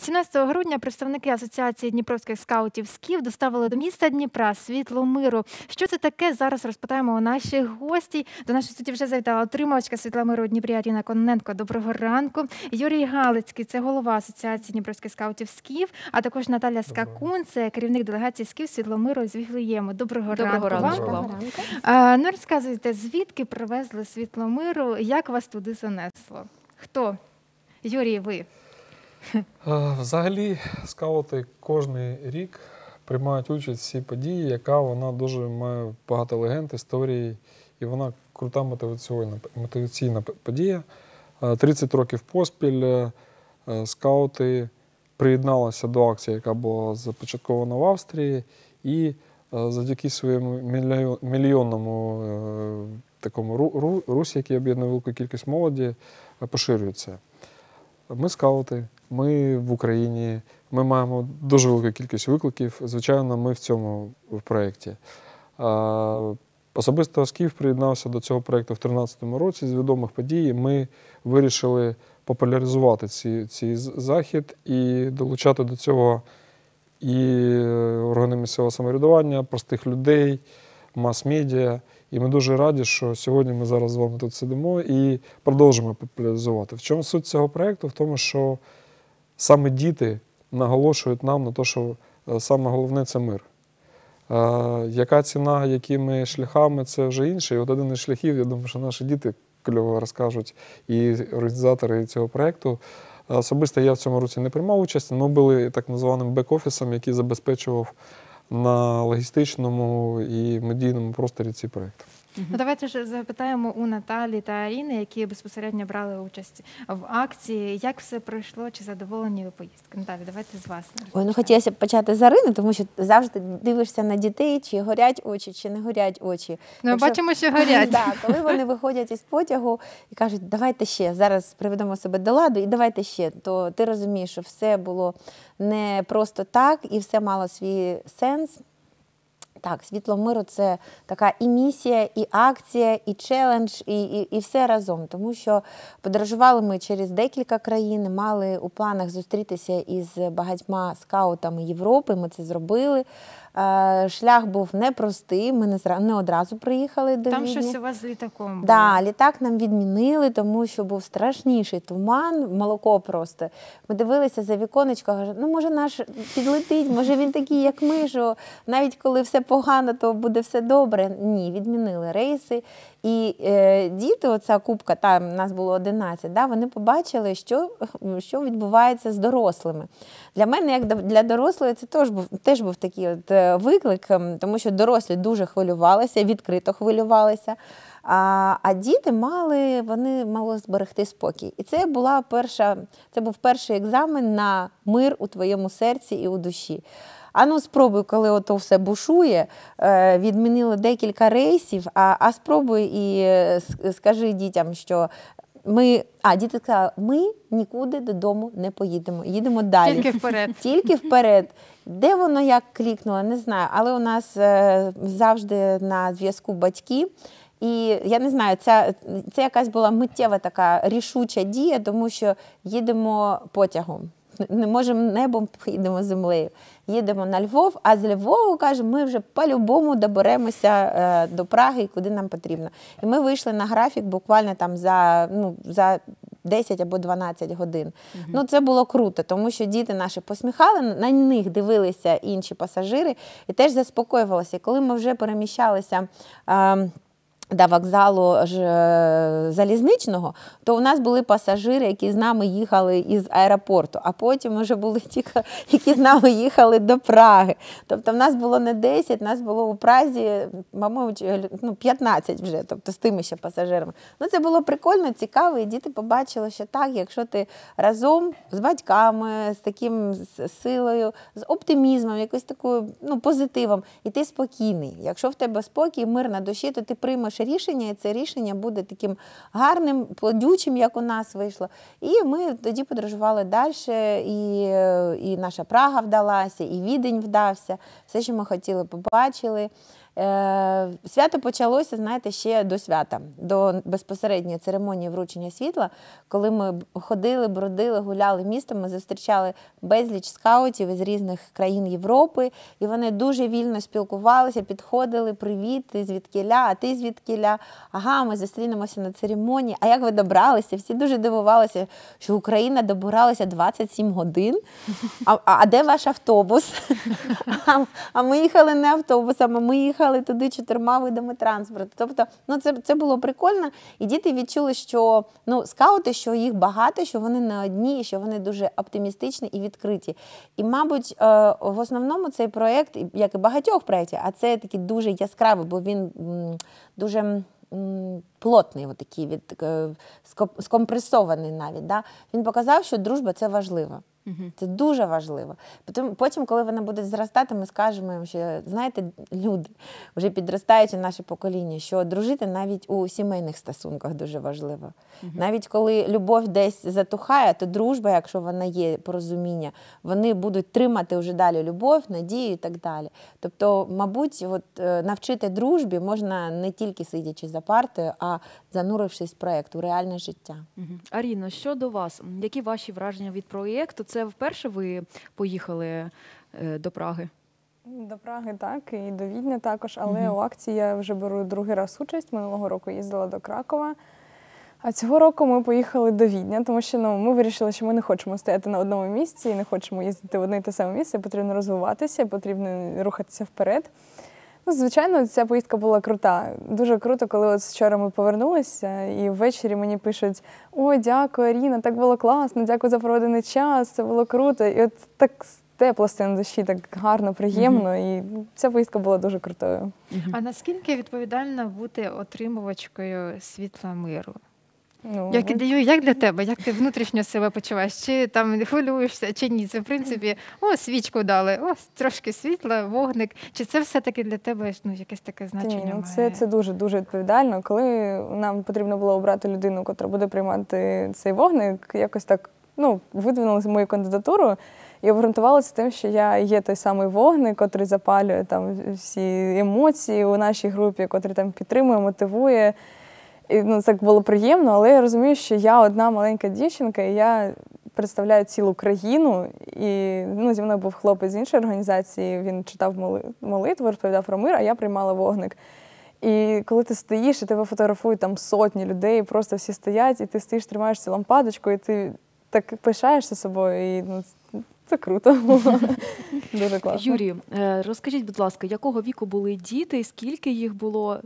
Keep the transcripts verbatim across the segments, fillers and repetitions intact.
сімнадцятого грудня представники Асоціації дніпровських скаутів «Скіф» доставили до міста Дніпра світло миру. Що це таке, зараз розпитаємо у наших гостей. До нашої студії вже завітала отримувачка світла миру у Дніпрі Аріна Кононенко. Доброго ранку. Юрій Галицький – це голова Асоціації дніпровських скаутів «Скіф», а також Наталя Скакун – це керівник делегації «Скіф» світло миру з Віглеєму. Доброго, Доброго ранку. ранку. Доброго ранку. А, ну, розказуйте, звідки привезли світло миру, як вас туди занесло? Хто? Юрій, ви. Взагалі, скаути кожен рік приймають участь в цій події, яка вона дуже має багато легенд, історії, і вона крута мотиваційна, мотиваційна подія. тридцять років поспіль скаути приєдналися до акції, яка була започаткована в Австрії, і завдяки своєму мільйонному такому русі, який об'єднує велику кількість молоді, поширюється. Ми скаути, ми в Україні, ми маємо дуже велику кількість викликів. Звичайно, ми в цьому в проєкті. Особисто «Скіф» приєднався до цього проєкту в дві тисячі тринадцятому році. З відомих подій ми вирішили популяризувати ці, цей захід і долучати до цього і органи місцевого самоврядування, простих людей, мас-медіа. І ми дуже раді, що сьогодні ми зараз з вами тут сидимо і продовжимо популяризувати. В чому суть цього проєкту? В тому, що саме діти наголошують нам на те, що саме головне – це мир. А, яка ціна, якими шляхами – це вже інше. І от один із шляхів, я думаю, що наші діти кльово розкажуть, і організатори цього проєкту. Особисто я в цьому році не приймав участь, ми були так званим бек-офісом, який забезпечував на логістичному і медійному просторі ці проєкти. Ну, давайте ж запитаємо у Наталі та Аріни, які безпосередньо брали участь в акції. Як все пройшло, чи задоволені ви поїздки? Наталі, давайте з вас. Ой, ну хотілося б почати з Арини, тому що завжди дивишся на дітей, чи горять очі, чи не горять очі. Ну, Якщо... бачимо, що горять. Так, коли вони виходять із потягу і кажуть, давайте ще, зараз приведемо себе до ладу і давайте ще, то ти розумієш, що все було не просто так і все мало свій сенс. Так, світло миру – це така і місія, і акція, і челендж, і, і, і все разом. Тому що подорожували ми через декілька країн, мали у планах зустрітися із багатьма скаутами Європи, ми це зробили. Шлях був непростий, ми не, зра... не одразу приїхали до Там Відні. щось у вас з літаком було. Да, літак нам відмінили, тому що був страшніший туман, молоко просто. Ми дивилися за віконечко, кажуть, ну може наш підлетить, може він такий, як ми, що навіть коли все погано, то буде все добре. Ні, відмінили рейси. І е, діти, оця купка, там нас було одинадцять, да, вони побачили, що, що відбувається з дорослими. Для мене, як для дорослої, це теж був, теж був такий от виклик, тому що дорослі дуже хвилювалися, відкрито хвилювалися, а, а діти мали, вони мали зберегти спокій. І це, була перша, це був перший екзамен на мир у твоєму серці і у душі. А ну спробуй, коли ото все бушує, відмінили декілька рейсів, а, а спробуй і скажи дітям, що ми, а діти сказали, ми нікуди додому не поїдемо, їдемо далі. Тільки вперед. Тільки вперед. Де воно як клікнуло, не знаю, але у нас завжди на зв'язку батьки. І я не знаю, це, це якась була миттєва така рішуча дія, тому що їдемо потягом. Не можемо небом, їдемо землею. Їдемо на Львов, а з Львову, кажемо, ми вже по-любому доберемося до Праги, куди нам потрібно. І ми вийшли на графік буквально там за, ну, за десять або дванадцять годин. Угу. Ну, це було круто, тому що діти наші посміхали, на них дивилися інші пасажири і теж заспокоювалися. І коли ми вже переміщалися до вокзалу ж, залізничного, то у нас були пасажири, які з нами їхали із аеропорту, а потім вже були ті, які з нами їхали до Праги. Тобто в нас було не десять, нас було у Празі, мабуть, ну, п'ятнадцять вже, тобто з тими ще пасажирами. Ну, це було прикольно, цікаво, і діти побачили, що так, якщо ти разом з батьками, з таким з силою, з оптимізмом, якось такою, ну, позитивом, і ти спокійний. Якщо в тебе спокій, мир на душі, то ти приймеш рішення, і це рішення буде таким гарним, плодючим, як у нас вийшло. І ми тоді подорожували далі, і, і наша Прага вдалася, і Відень вдався. Все, що ми хотіли, побачили. Е, свято почалося, знаєте, ще до свята, до безпосередньої церемонії вручення світла, коли ми ходили, бродили, гуляли містом, ми зустрічали безліч скаутів із різних країн Європи, і вони дуже вільно спілкувалися, підходили, привіт, ти звідкіля, а ти звідкіля, ага, ми зустрінемося на церемонії, а як ви добралися? Всі дуже дивувалися, що Україна добиралася двадцять сім годин, а, а де ваш автобус? А, а ми їхали не автобусами, ми їхали туди чотирма видами транспорту. Тобто, ну, це, це було прикольно, і діти відчули, що ну, скаути, що їх багато, що вони не одні, що вони дуже оптимістичні і відкриті. І, мабуть, в основному цей проєкт, як і багатьох проєктів, а це такий дуже яскравий, бо він дуже плотний, такий, від, скомпресований навіть. Да? Він показав, що дружба – це важливо. Це дуже важливо. Потім, потім, коли вони будуть зростати, ми скажемо їм, що, знаєте, люди, вже підростаючи наше покоління, що дружити навіть у сімейних стосунках дуже важливо. Угу. Навіть коли любов десь затухає, то дружба, якщо вона є, порозуміння, вони будуть тримати вже далі любов, надію і так далі. Тобто, мабуть, от, навчити дружбі можна не тільки сидячи за партою, а занурившись в проєкт, у реальне життя. Угу. Аріно, щодо вас, які ваші враження від проєкту? Це вперше ви поїхали до Праги? До Праги так, і до Відня також, але mm-hmm. у акції я вже беру другий раз участь. Минулого року їздила до Кракова, а цього року ми поїхали до Відня, тому що ну, ми вирішили, що ми не хочемо стояти на одному місці і не хочемо їздити в одне і те саме місце, потрібно розвиватися, потрібно рухатися вперед. Ну, звичайно, ця поїздка була крута. Дуже круто, коли от вчора ми повернулися, і ввечері мені пишуть: «Ой, дякую, Аріна, так було класно, дякую за проведений час, це було круто». І от так тепло стає на душі, так гарно, приємно, mm-hmm. і ця поїздка була дуже крутою. Mm-hmm. А наскільки відповідально бути отримувачкою світла миру? Ну, як, як для тебе? Як ти внутрішньо себе почуваєш? Чи там хвилюєшся, чи ні? Це, в принципі, о, свічку дали, ось трошки світла, вогник. Чи це все-таки для тебе ну, якесь таке значення ні, ну, має? Це, це дуже-дуже відповідально. Коли нам потрібно було обрати людину, яка буде приймати цей вогник, якось так ну, видвинули мою кандидатуру і обґрунтувалося тим, що я є той самий вогник, який запалює там всі емоції у нашій групі, який там підтримує, мотивує. І, ну, так було приємно, але я розумію, що я одна маленька дівчинка, і я представляю цілу країну. І ну, зі мною був хлопець з іншої організації, він читав молитву, розповідав про мир, а я приймала вогник. І коли ти стоїш, і тебе фотографують там сотні людей, просто всі стоять, і ти стоїш, тримаєш цю лампадочку, і ти так пишаєшся собою, і ну, це круто. Дуже класно. Юрій, розкажіть, будь ласка, якого віку були діти, скільки їх було?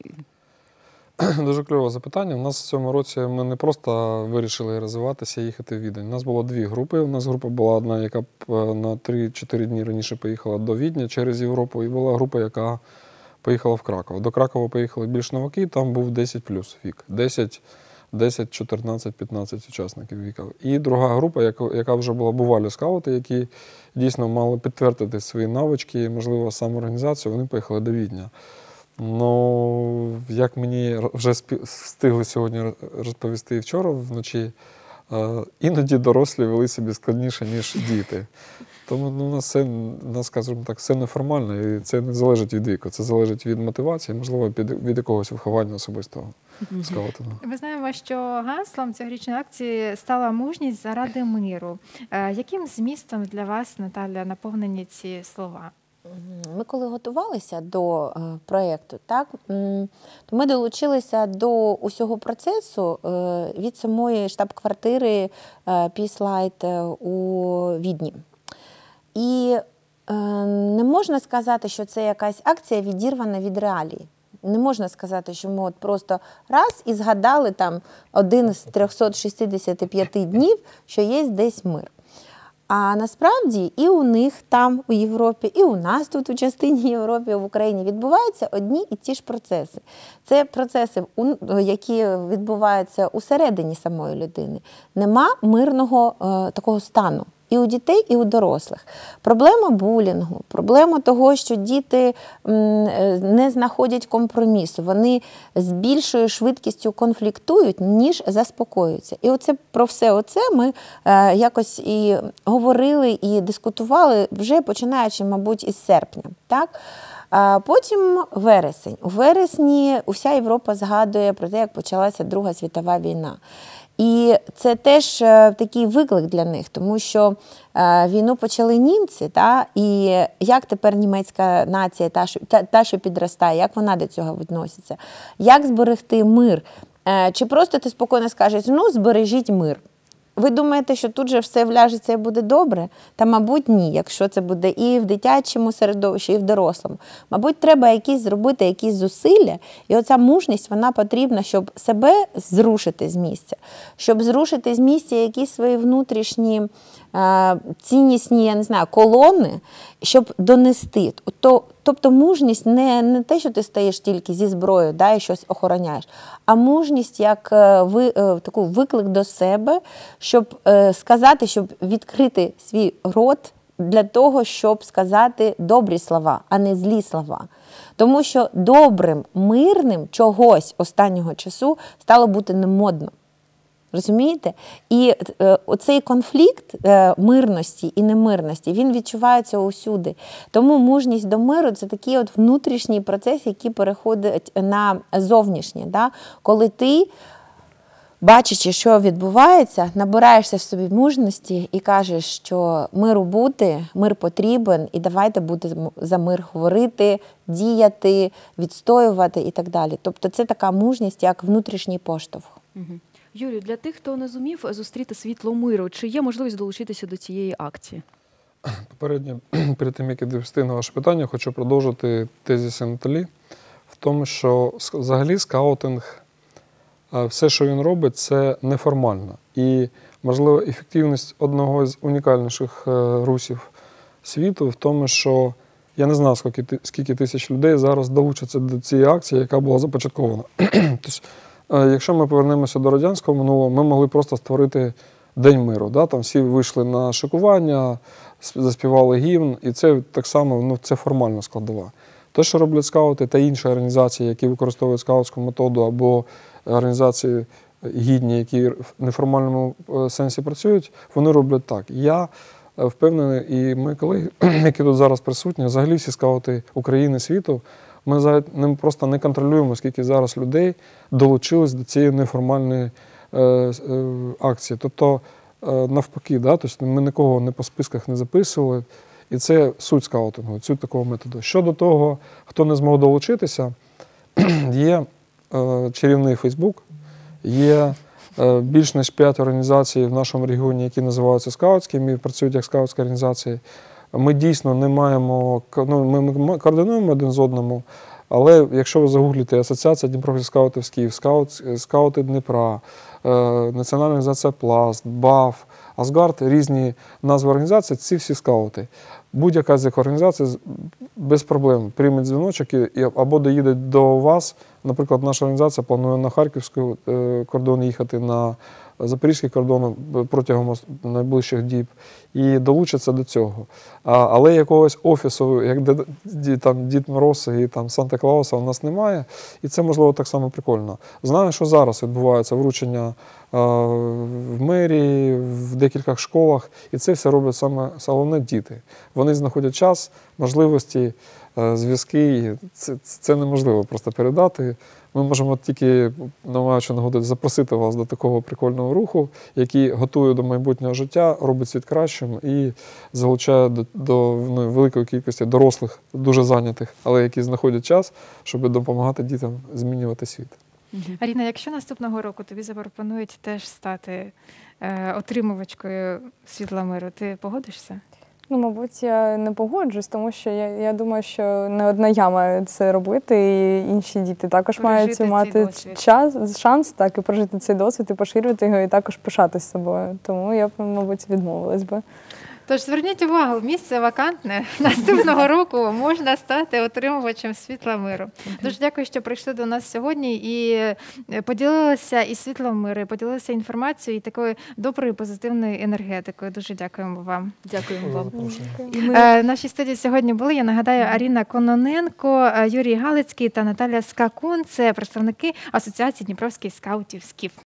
Дуже кльове запитання. У нас в цьому році ми не просто вирішили розвиватися і їхати в Відень. У нас було дві групи. У нас група була одна, яка на три-чотири дні раніше поїхала до Відня через Європу, і була група, яка поїхала в Краков. До Кракова поїхали більш новаки, там був десять плюс вік. десять, десять, чотирнадцять, п'ятнадцять учасників віка. І друга група, яка вже була бувалі скаути, які дійсно мали підтвердити свої навички, можливо, самоорганізацію, вони поїхали до Відня. Ну, як мені вже встигли сьогодні розповісти і вчора вночі, іноді дорослі вели себе складніше, ніж діти. Тому ну, у нас все, нас, скажімо так, все неформально, і це не залежить від віку, це залежить від мотивації, можливо, від якогось виховання особистого скаутингу. Ми знаємо, що гаслом цьогорічної акції стала мужність заради миру. Яким змістом для вас, Наталя, наповнені ці слова? Ми коли готувалися до е, проєкту, так, то ми долучилися до усього процесу е, від самої штаб-квартири е, Peace Light у Відні. І е, не можна сказати, що це якась акція відірвана від реалій. Не можна сказати, що ми от просто раз і згадали там один з трьохсот шістдесят п'ять днів, що є десь мир. А насправді і у них там, у Європі, і у нас тут, у частині Європи, в Україні, відбуваються одні і ті ж процеси. Це процеси, які відбуваються усередині самої людини. Нема мирного е, такого стану. і у дітей, і у дорослих. Проблема булінгу, проблема того, що діти не знаходять компромісу, вони з більшою швидкістю конфліктують, ніж заспокоюються. І оце про все оце ми е, якось і говорили, і дискутували вже починаючи, мабуть, із серпня. Так? А потім вересень. У вересні вся Європа згадує про те, як почалася Друга світова війна. І це теж такий виклик для них, тому що війну почали німці, та, і як тепер німецька нація, та, та, та, що підростає, як вона до цього відноситься, як зберегти мир. Чи просто ти спокійно скажеш, ну, збережіть мир. Ви думаєте, що тут же все вляжеться і буде добре? Та, мабуть, ні, якщо це буде і в дитячому середовищі, і в дорослому. Мабуть, треба якісь зробити якісь зусилля, і оця мужність, вона потрібна, щоб себе зрушити з місця, щоб зрушити з місця якісь свої внутрішні е, ціннісні, я не знаю, колони, щоб донести. То, тобто мужність не, не те, що ти стоїш тільки зі зброєю, да, і щось охороняєш, а мужність як ви, таку виклик до себе, щоб сказати, щоб відкрити свій рот для того, щоб сказати добрі слова, а не злі слова. Тому що добрим, мирним чогось останнього часу стало бути немодно. Розумієте? І е, оцей конфлікт е, мирності і немирності, він відчувається усюди. Тому мужність до миру – це такий от внутрішній процес, який переходить на зовнішнє. Да? Коли ти, бачачи, що відбувається, набираєшся в собі мужності і кажеш, що миру бути, мир потрібен, і давайте будемо за мир говорити, діяти, відстоювати і так далі. Тобто це така мужність, як внутрішній поштовх. Угу. Юрію, для тих, хто не зумів зустріти світло миру, чи є можливість долучитися до цієї акції? Попередньо, перед тим, як відповісти на ваше питання, хочу продовжити тезиси Наталі в тому, що взагалі скаутинг, все, що він робить, це неформально. І, можливо, ефективність одного з унікальніших русів світу в тому, що я не знаю, скільки, скільки тисяч людей зараз долучаться до цієї акції, яка була започаткована. Тобто, якщо ми повернемося до радянського минулого, ми могли просто створити День миру. Да? Там всі вийшли на шикування, заспівали гімн, і це так само, ну, це формальна складова. Те, що роблять скаути та інші організації, які використовують скаутську методу, або організації гідні, які в неформальному сенсі працюють, вони роблять так. Я впевнений, і ми колеги, які тут зараз присутні, взагалі всі скаути України, світу, ми просто не контролюємо, скільки зараз людей долучились до цієї неформальної е, е, акції. Тобто, е, навпаки, да? Тобто ми нікого не по списках не записували. І це суть скаутингу, суть такого методу. Щодо того, хто не змог долучитися, є е, чарівний Фейсбук, є е, більш ніж п'ять організацій в нашому регіоні, які називаються скаутськими, і працюють як скаутські організації. Ми дійсно не маємо, ну, ми, ми координуємо один з одному, але якщо ви загуглите Асоціація Дніпровських скаутів Скіф, скаут, скаути Дніпра, е, Національна організація Пласт, БАФ, Асгард, різні назви організацій, ці всі скаути. Будь-яка з цих організацій без проблем прийме дзвіночок і, або доїде до вас. Наприклад, наша організація планує на Харківський е, кордон їхати, на Запорізький кордон протягом найближчих діб і долучаться до цього. А, але якогось офісу, як де, там Дід Мороз і там Санта-Клауса, у нас немає, і це, можливо, так само прикольно. Знаю, що зараз відбувається вручення а, в мерії, в декількох школах, і це все роблять саме головне діти. Вони знаходять час, можливості, зв'язки, це, це неможливо просто передати. Ми можемо тільки, намагаючи нагоди, запросити вас до такого прикольного руху, який готує до майбутнього життя, робить світ кращим і залучає до, до ну, великої кількості дорослих, дуже зайнятих, але які знаходять час, щоб допомагати дітям змінювати світ. Аріна, якщо наступного року тобі запропонують теж стати е, отримувачкою світла миру, ти погодишся? Ну, мабуть, я не погоджусь, тому що я, я думаю, що не одна я маю це робити, і інші діти також мають мати час, шанс так, і прожити цей досвід, і поширювати його, і також пишатись собою. Тому я б, мабуть, відмовилась би. Тож зверніть увагу, місце вакантне. Наступного року можна стати отримувачем світла миру. Дуже дякую, що прийшли до нас сьогодні і поділилися і світлом миру, і поділилися інформацією і такою доброю позитивною енергетикою. Дуже дякуємо вам. Дякуємо вам. Запрошення. І ми Е, В нашій студії сьогодні були, я нагадаю, Аріна Кононенко, е, Юрій Галицький та Наталя Скакун. Це представники Асоціації Дніпровських скаутів СКІФ.